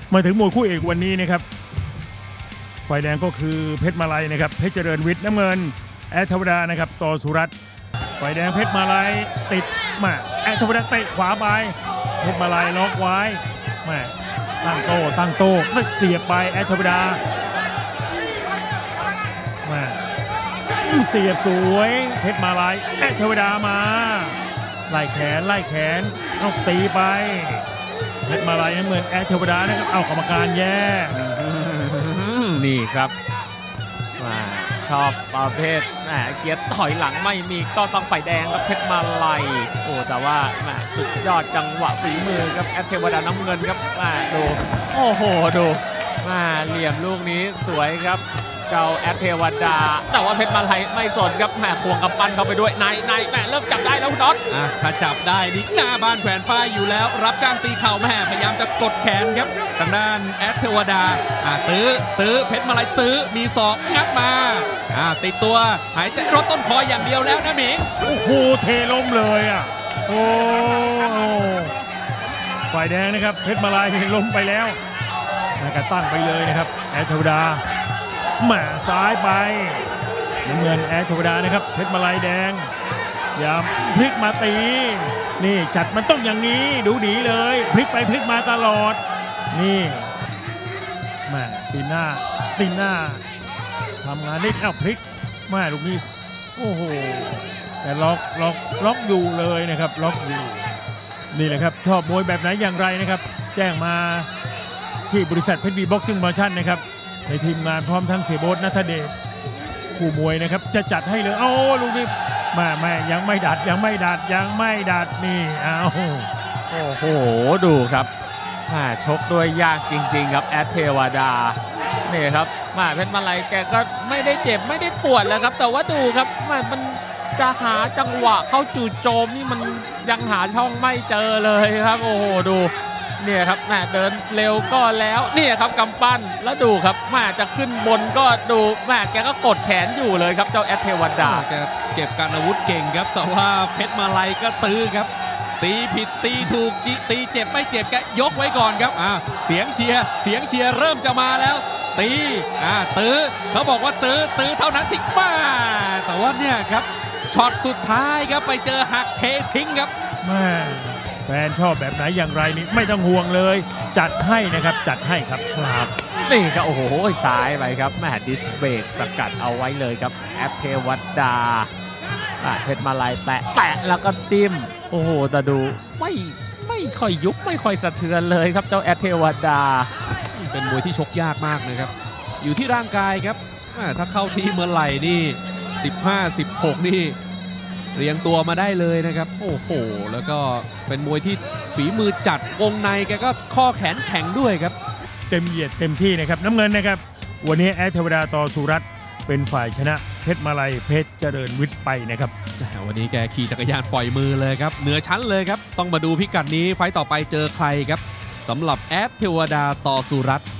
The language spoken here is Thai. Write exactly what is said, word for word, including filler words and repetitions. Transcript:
มาถึงมวยคู่เอกวันนี้นะครับฝ่ายแดงก็คือเพชรมาลัยนะครับเพชรเจริญวิทย์น้ำเงินแอดธรรมดานะครับต่อสุรัตน์ฝ่ายแดงเพชรมาลัยติดมาแอดธรรมดาเตะขวาไปเพชรมาลัยล็อกไว้มาตั้งโต้ตั้งโต้ตึกเสียบไปแอดธรรมดามาเสียบสวยเพชรมาลัยแอดธรรมดามาไล่แขนไล่แขนเอาตีไปเพชรมาลัยน้ำเงินแอดเทวดานะครับเอากรรมการแย่นี่ครับชอบประเภทเกียร์ถอยหลังไม่มีก็ต้องฝ่ายแดงครับเพชรมาลัยโอ้แต่ว่าสุดยอดจังหวะฝีมือครับแอดเทวดาน้ำเงินครับดูโอ้โหดูเหลี่ยมลูกนี้สวยครับเจ้าแอดเทวดาแต่ว่าเพชรมาลัยไม่สนครับแหมควงกำปั้นเข้าไปด้วยในในแหมเริ่มจับได้แล้วคุณน็อตถ้าจับได้นี่หน้าบานแขวนป้ายอยู่แล้วรับจ้างตีเข่าแม่พยายามจะกดแขนครับทางด้านแอดเทวดาตื้อตื้อเพชรมาลัยตื้อมีศอกงัดมาติดตัวหายใจรถต้นคออย่างเดียวแล้วนะหมิงโอ้โหเทล้มเลยอ่ะโอ้ฝ่ายแดงนะครับเพชรมาลัยล้มไปแล้วแล้วก็ตั้งไปเลยนะครับแอดเทวดาแหม่ซ้ายไปน้ำเงินแอดเทวดานะครับเพชรมาลัยแดงอย่าพลิกมาตีนี่จัดมันต้องอย่างนี้ดูดีเลยพลิกไปพลิกมาตลอดนี่แหม่ตีหน้าตีหน้าทำงานได้เอ้าพลิกแม่ลูกนี้โอ้โหแต่ล็อกล็อกล็อกอยู่เลยนะครับล็อกอยู่นี่แหละครับชอบมวยแบบไหนอย่างไรนะครับแจ้งมาที่บริษัทเพชรวีบ็อกซิ่งโปรโมชั่นนะครับในทีมงานพร้อมทั้งเสียโบ๊ทณัฐเดชคู่มวยนะครับจะจัดให้เลยโอ้ลูกนี้แม่แม่ยังไม่ดัดยังไม่ดัดยังไม่ดัดนี่เอาโอ้โหดูครับชกด้วยยากจริงๆครับแอดเทวดานี่ครับมาเพชรมาลัยแกก็ไม่ได้เจ็บไม่ได้ปวดแล้วครับแต่ว่าดูครับมันจะหาจังหวะเข้าจู่โจมนี่มันยังหาช่องไม่เจอเลยครับโอ้โหดูเนี่ยครับแม่เดินเร็วก็แล้วเนี่ยครับกำปั้นแล้วดูครับแม่จะขึ้นบนก็ดูแม่แกก็กดแขนอยู่เลยครับเจ้าแอดเทวดาแกเก็บการอาวุธเก่งครับแต่ว่าเพชรมาลัยก็ตื้อครับตีผิดตีถูกจิตีเจ็บไม่เจ็บแกยกไว้ก่อนครับอ่าเสียงเชียร์เสียงเชียร์เริ่มจะมาแล้วตีอ่าตื้อเขาบอกว่าตื้อตื้อเท่านั้นทิ้งมาแต่ว่าเนี่ยครับช็อตสุดท้ายครับไปเจอหักเททิ้งครับแม่แฟนชอบแบบไหนอย่างไรนี่ไม่ต้องห่วงเลยจัดให้นะครับจัดให้ครับครับนี่ครับโอ้โหซ้ายไปครับแม่ดิสเบรกสกัดเอาไว้เลยครับแอดเทวดาเพชรมาลัยแตะแตะแล้วก็ติ้มโอ้โหแต่ดูไม่ไม่ค่อยยุบไม่ค่อยสะเทือนเลยครับเจ้าแอดเทวดาเป็นมวยที่ชกยากมากนะครับอยู่ที่ร่างกายครับถ้าเข้าที่เมื่อไหร่นี่สิบห้า สิบหกนี่เรียงตัวมาได้เลยนะครับโอ้โหแล้วก็เป็นมวยที่ฝีมือจัดวงในแกก็ข้อแขนแข็งด้วยครับเต็มเหยียดเต็มที่นะครับน้ำเงินนะครับวันนี้แอดเทวดาต่อสุรัตน์เป็นฝ่ายชนะเพชรมาลัยเพชรเจริญวิทย์ไปนะครับวันนี้แกขี่จักรยานปล่อยมือเลยครับเหนือชั้นเลยครับต้องมาดูพิกัดนี้ไฟต์ต่อไปเจอใครครับสำหรับแอดเทวดาต่อสุรัตน์